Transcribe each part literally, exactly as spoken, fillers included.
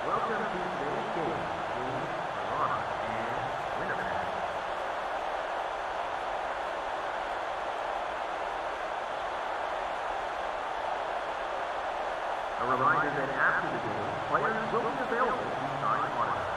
Welcome to today's game between Argonauts and Winnipeg. A reminder that after the game, players will be available to sign autographs.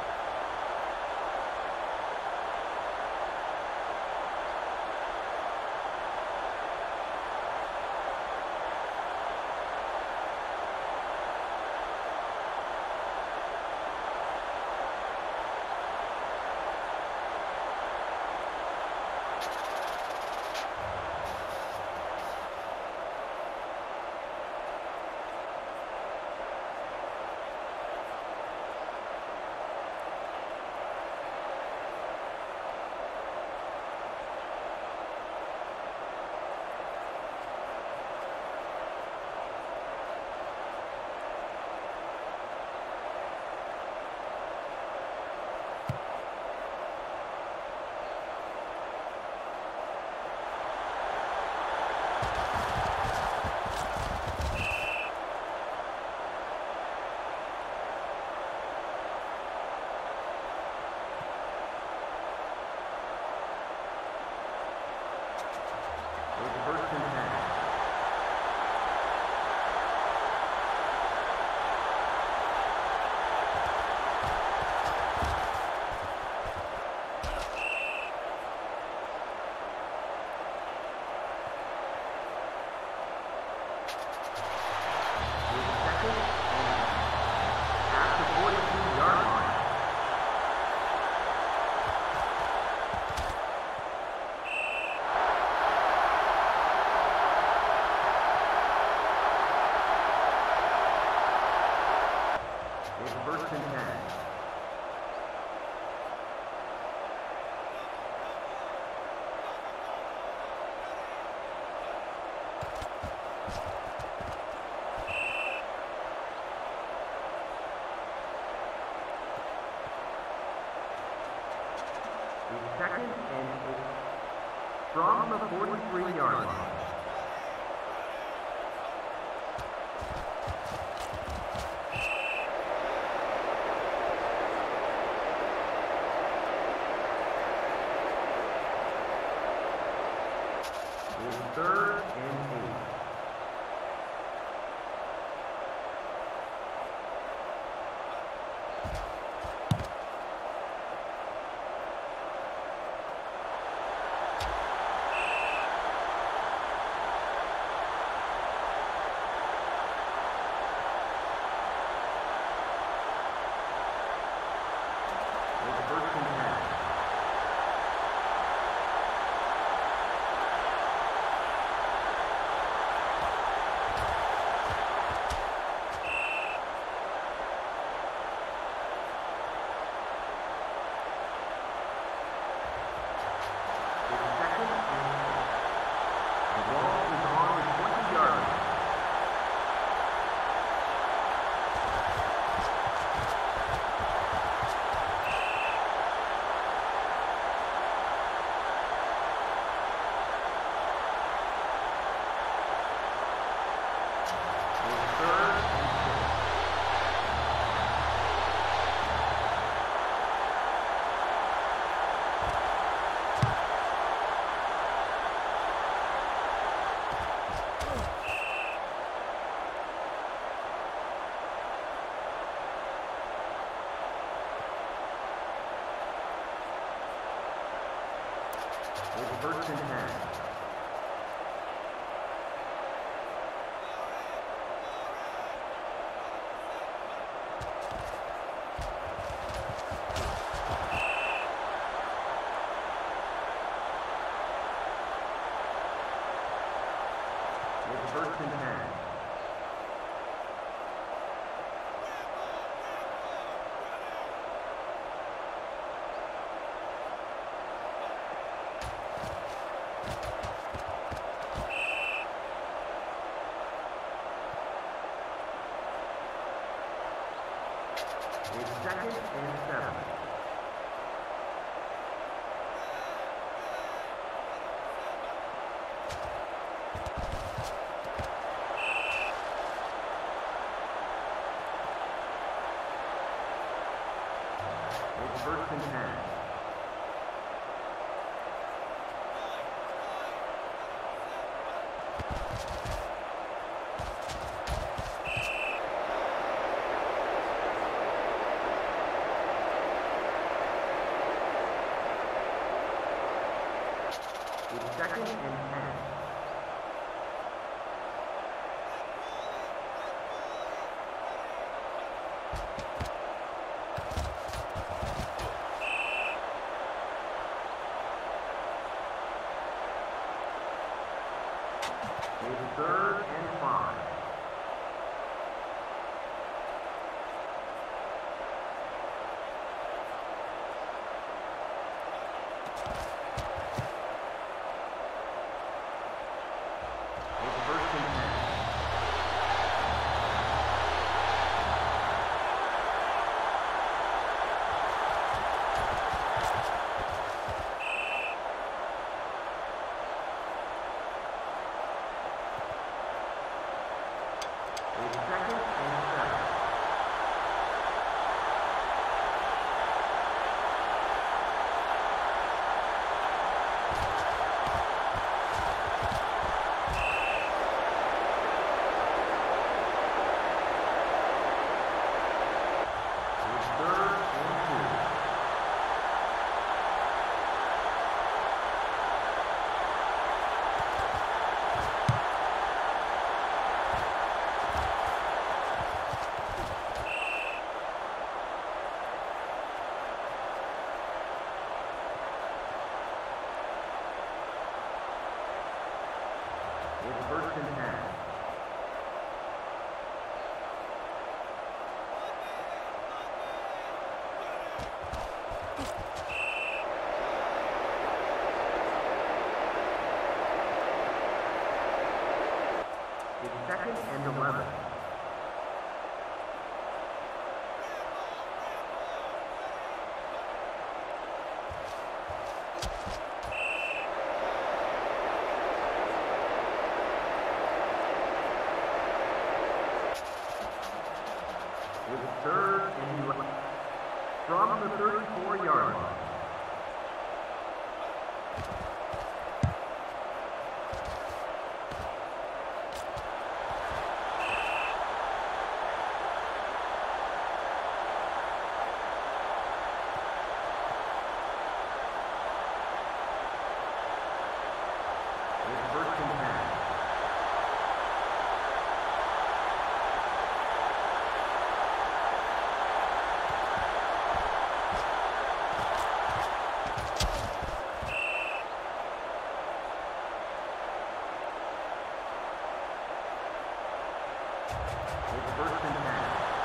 Second and eight from the forty-three yard line. It's third and eight. It's first and ten. It's first and ten. It's second and seven. first and ten. It's second and ten. It's third and five. It's first and ten. It's second and eleven. It's third and eleven. From the thirty-four yard line. It's first and ten. It's first and ten.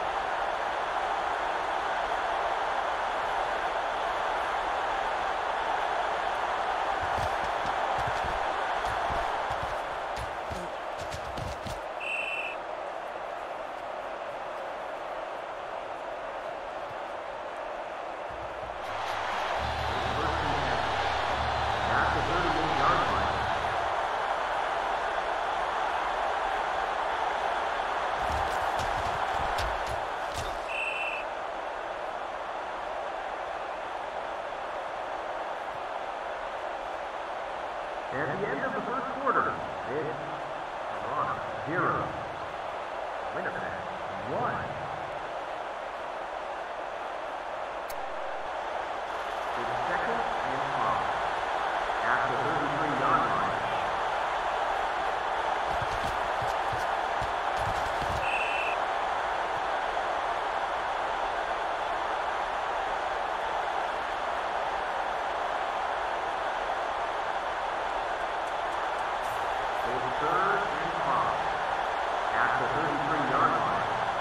At the end of the first quarter, it's Argonauts zero, Winnipeg one. It's second and five at the thirty-three yard line. It's third and five at the thirty-three yard line.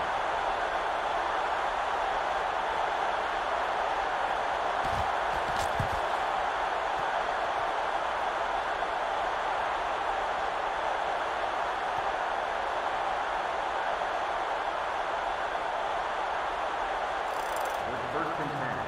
It's first and ten.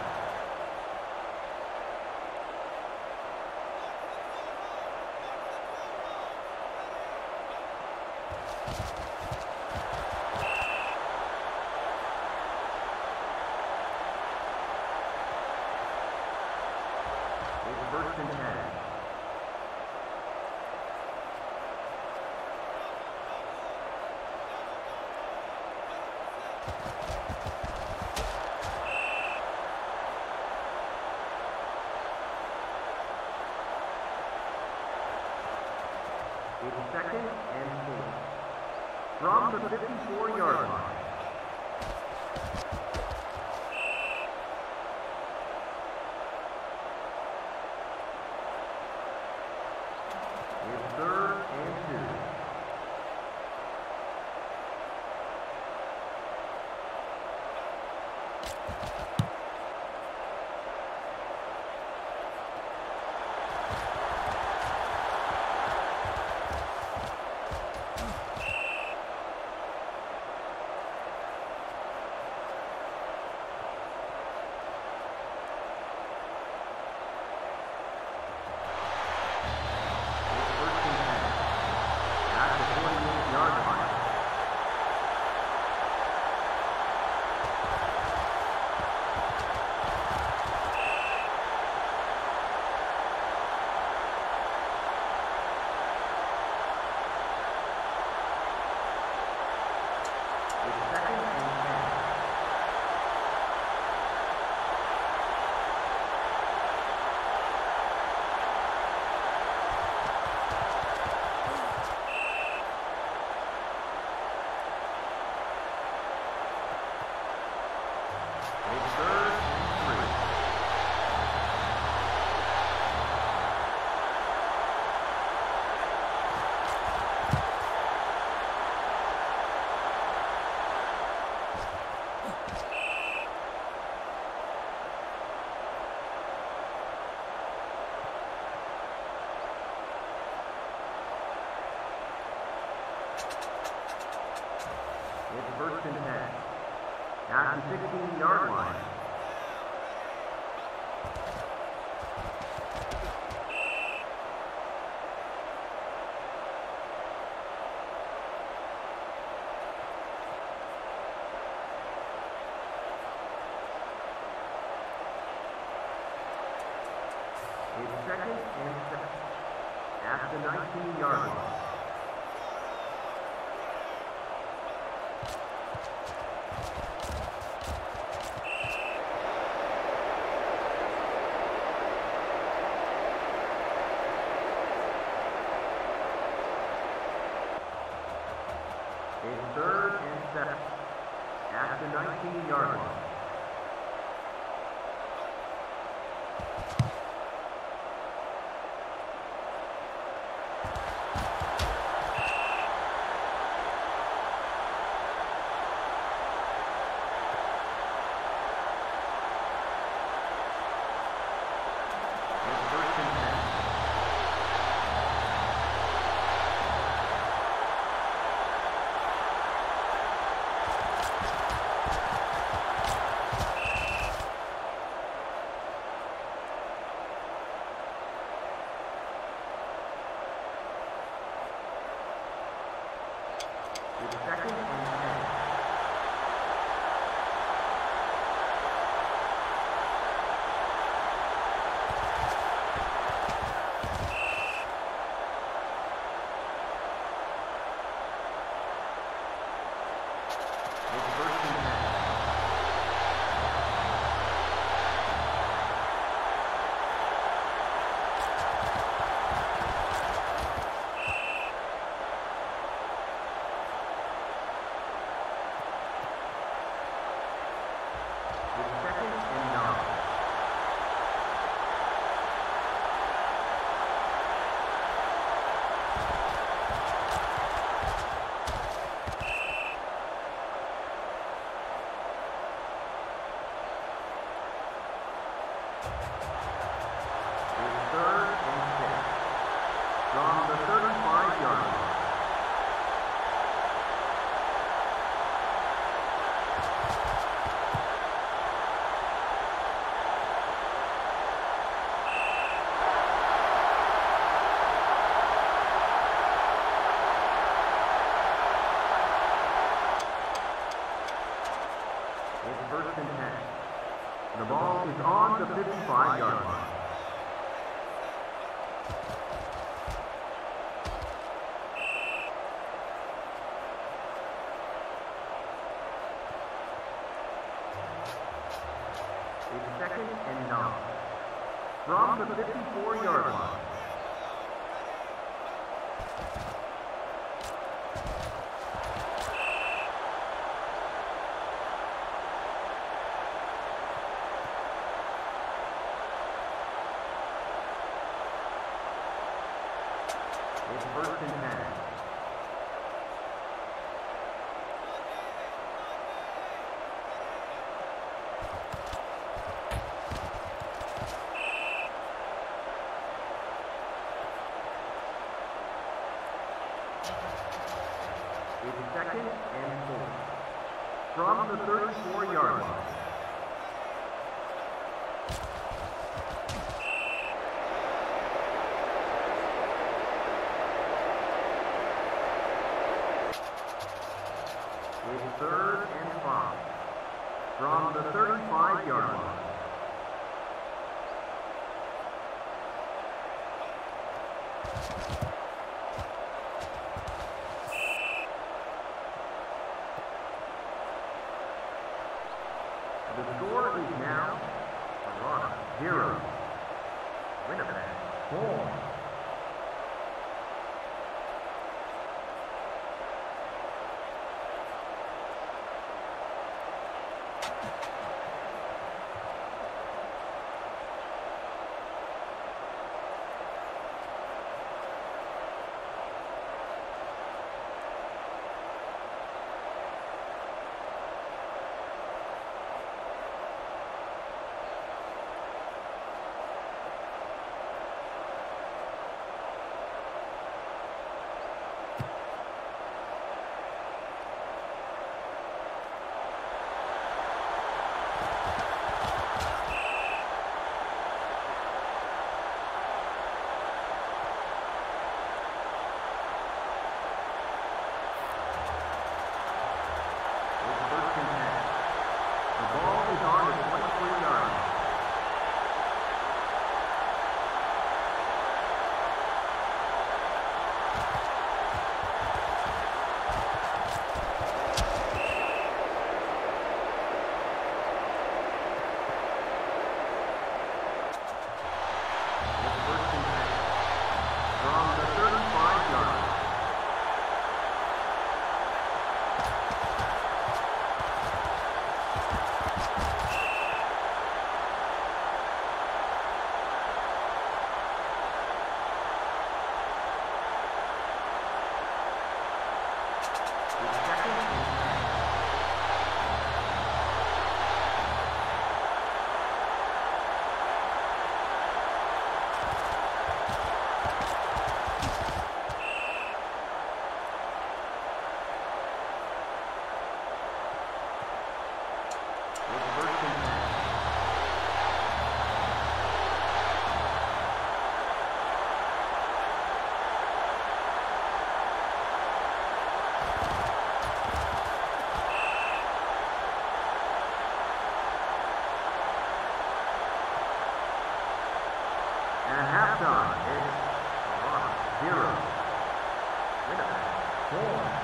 second and four. From the fifty-four-yard line. It's third and two. It's first and ten. At the sixteen-yard line. It's second and seven. At the nineteen-yard line. It's third and seven. At the nineteen-yard line. It's second and ten. It's first and ten. From the thirty-five-yard line. It's first and ten. The ball is on the fifty-five-yard line. It's second and nine. From the fifty-four-yard line. It's first and ten. It's second and four. From the thirty-four yard line. It's third and five. From the thirty-five yard line. The score is now Argonauts zero, Winnipeg four. At halftime, it's Argonauts zero, Winnipeg four.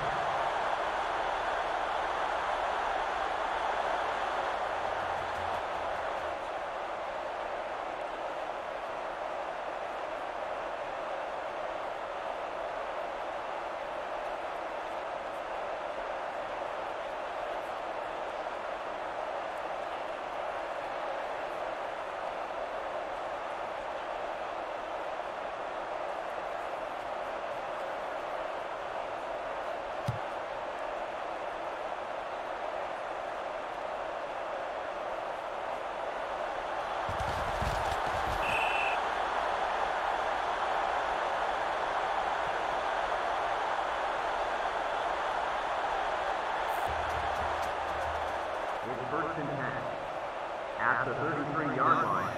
It's first and ten. At the thirty-three yard line.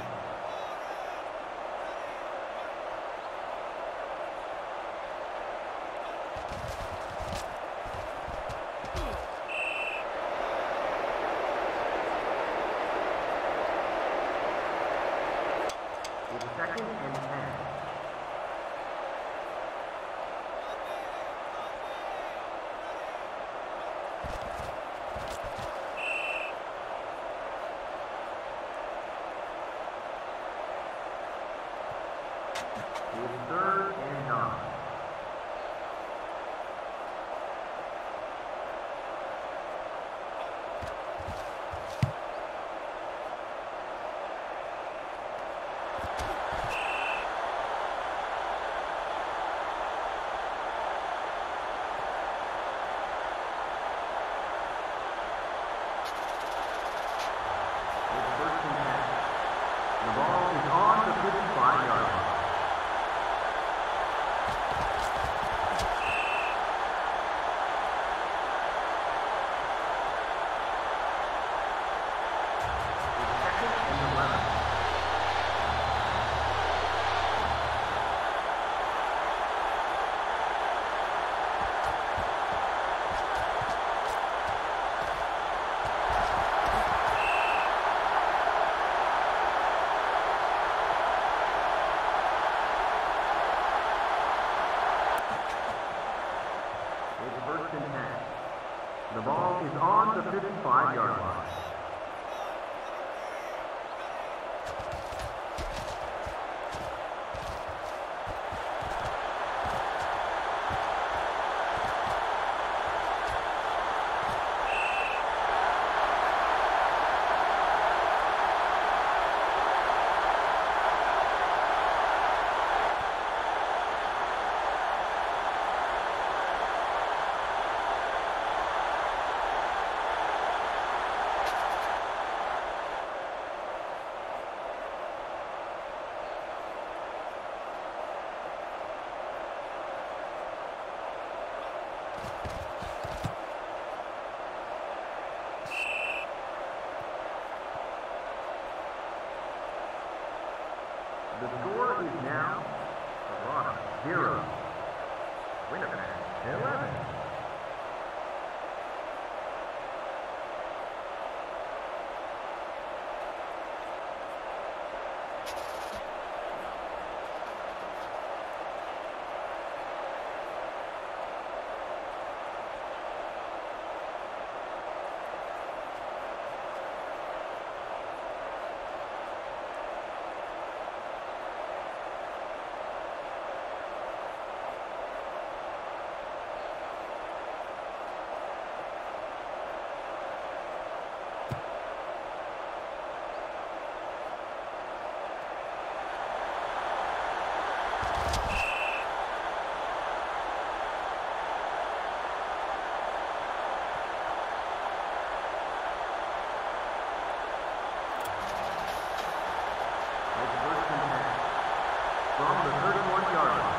It's second and ten. It's third and nine. The ball is on the fifty-five-yard line. The score is now Toronto zero, Winnipeg eleven. From the thirty-one-yard line.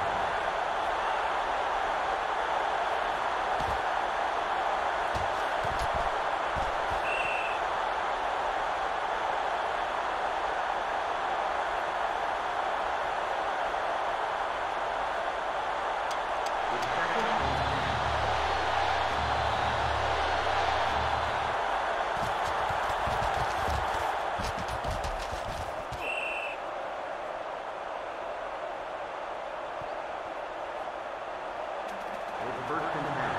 First and ten.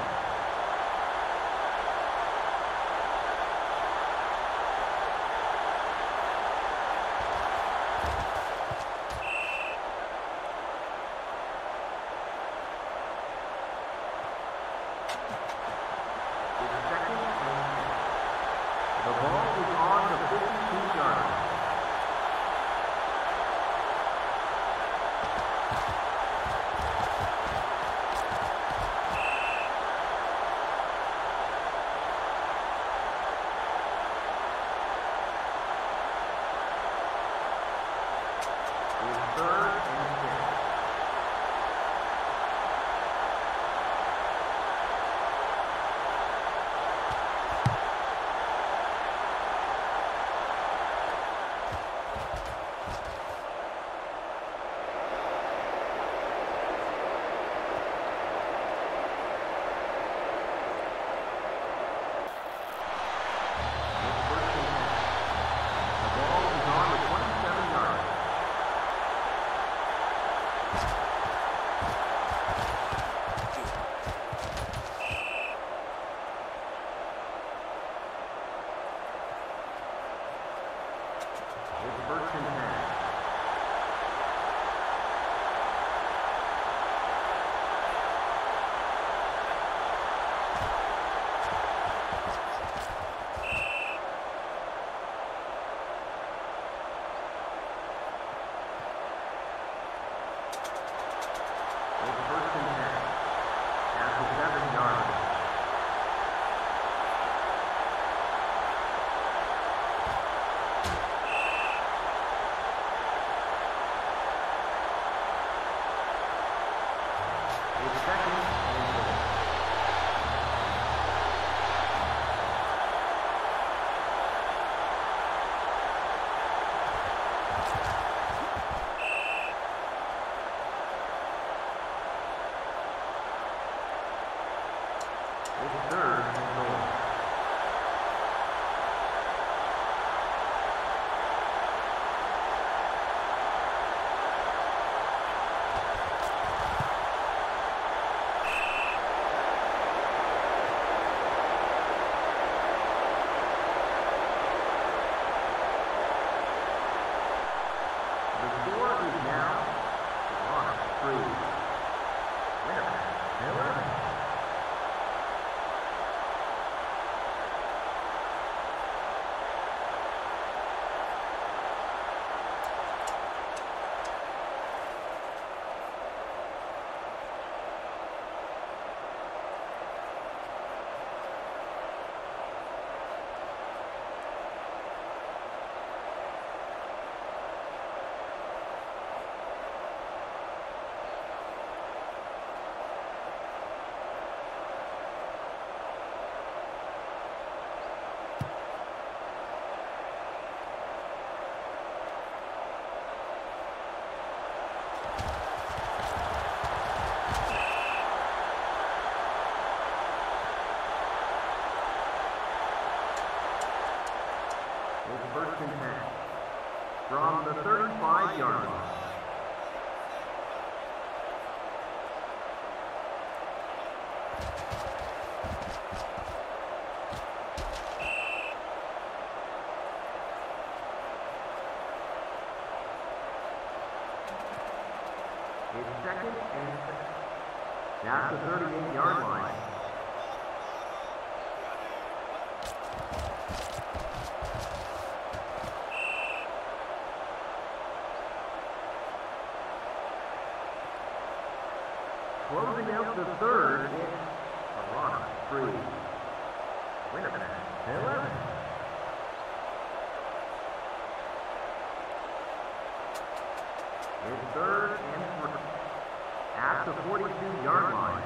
It's second and ten. The ball is on the fifty-two-yard line. First and ten. first and ten. From the thirty-five yard line. It's second and six. That's the thirty-eight yard line. Closing out the third, it's Argonauts three. Winnipeg eleven. It's third and three. At the forty-two yard line.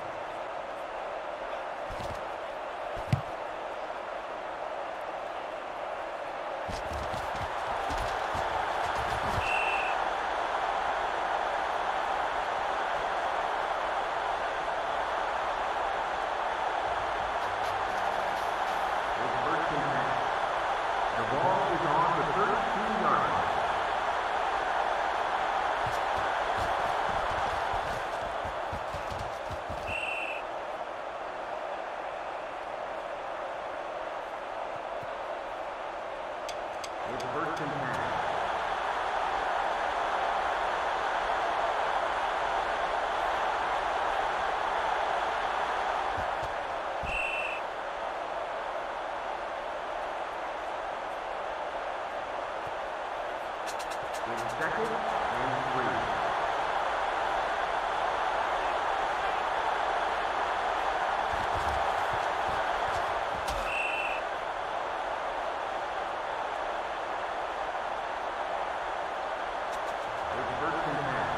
Second and three. It's first and ten.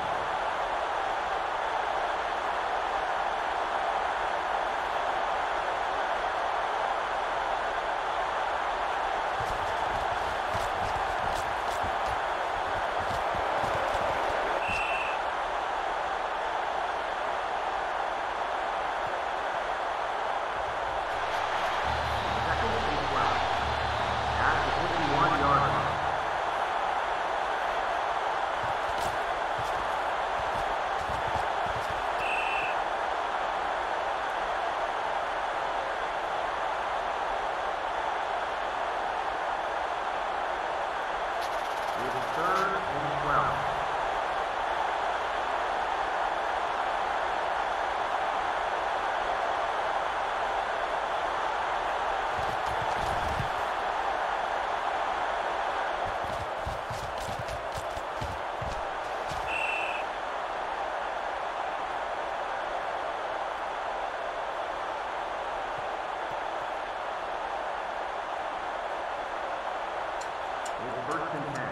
First and ten.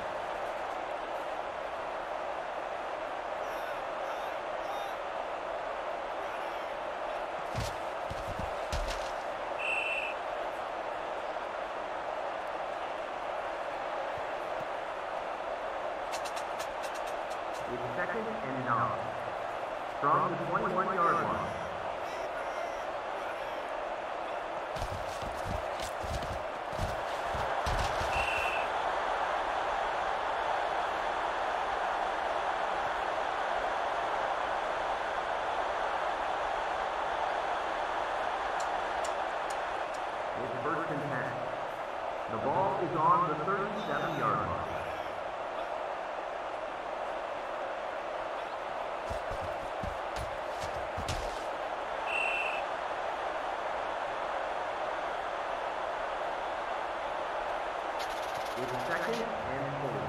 It's second and nine. From the twenty-one yard line. First and ten. The ball is on the thirty-seven yard line. It's second and four.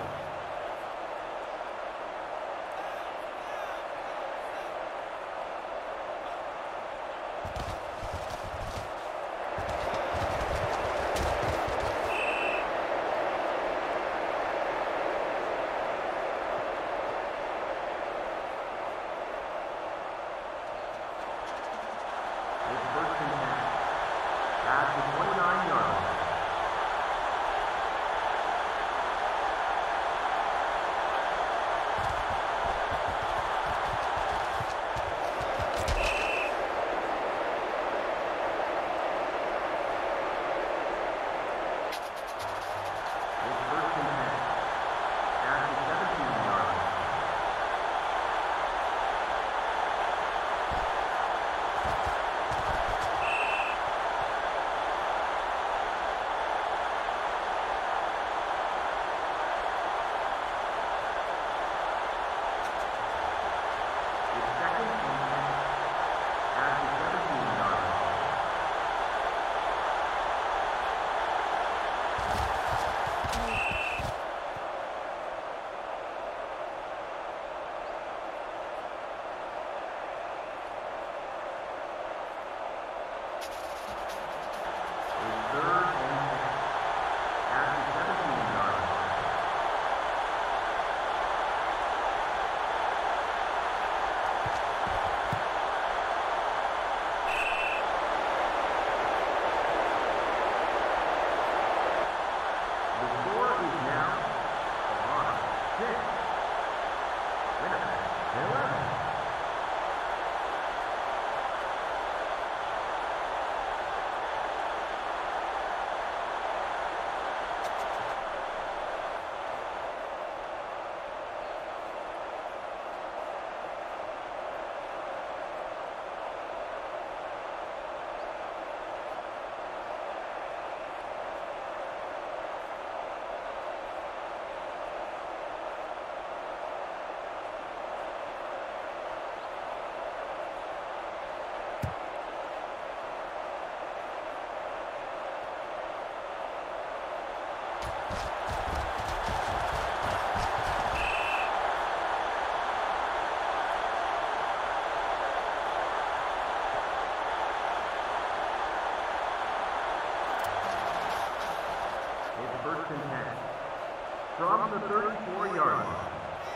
First and ten. From the thirty-four yard line.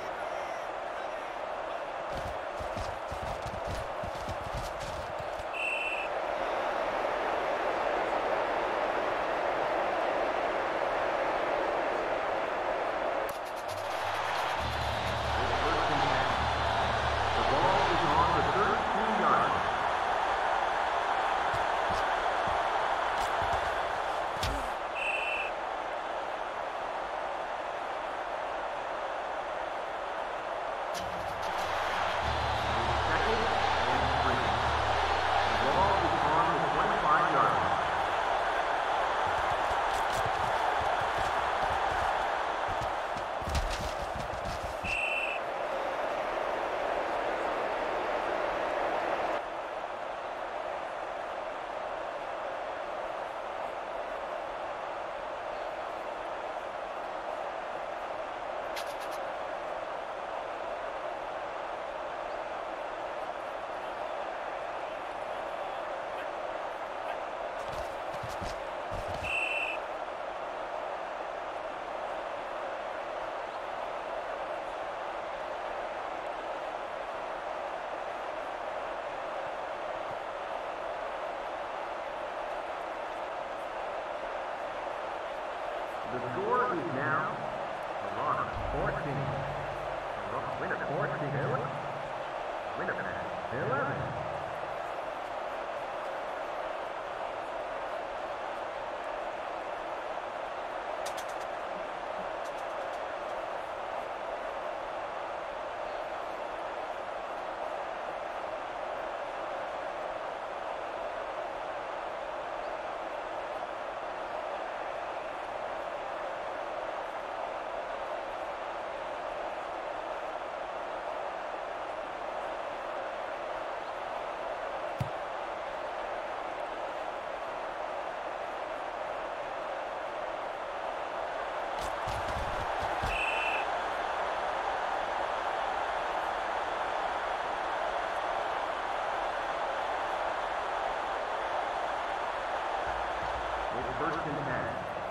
The score is now Argonauts fourteen. Winnipeg fourteen. Winnipeg eleven. First and ten.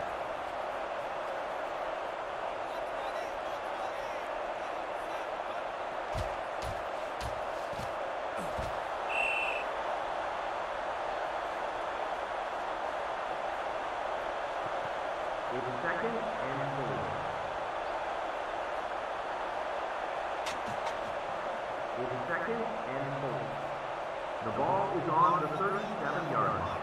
It's second and four. It's second and four. The ball is on the thirty-seven yard line.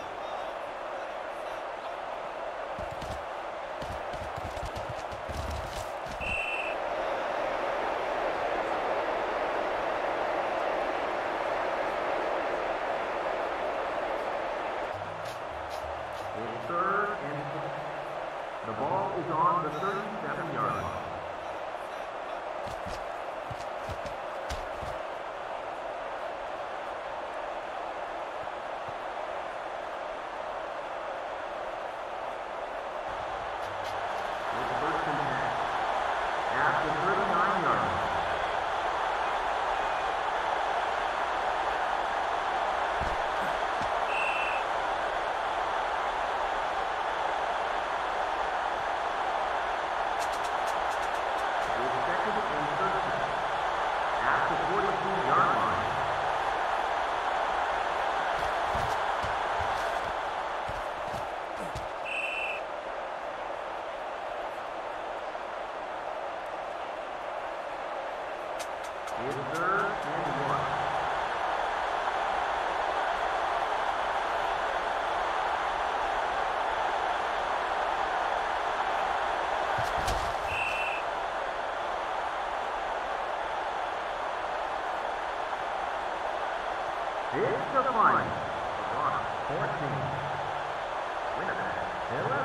It's third and six. The ball is on the thirty-seven yard line. It's first and ten. At the thirty-nine yard line. It's third and one. It's the final. Argonauts fourteen. Winnipeg eleven.